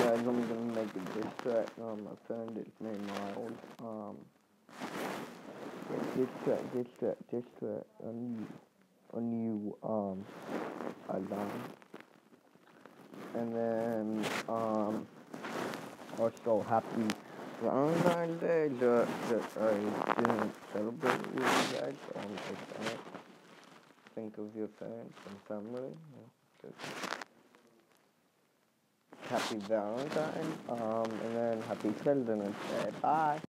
guys, I'm gonna make a diss track on my friend. It's named Miles. Diss track on you, Azan. And then, also happy Valentine's Day that I didn't celebrate with you guys. Just think of your parents and family. Happy Valentine's, and then happy Children's Day. Bye.